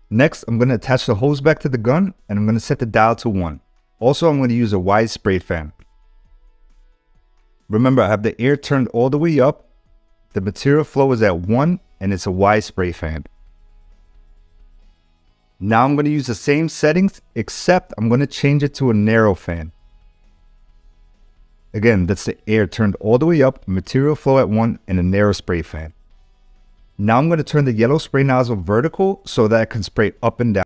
Next, I'm going to attach the hose back to the gun and I'm going to set the dial to 1. Also, I'm going to use a wide spray fan. Remember, I have the air turned all the way up. The material flow is at 1 and it's a wide spray fan. Now I'm going to use the same settings, except I'm going to change it to a narrow fan. Again, that's the air turned all the way up, material flow at 1, and a narrow spray fan. Now I'm going to turn the yellow spray nozzle vertical so that I can spray up and down.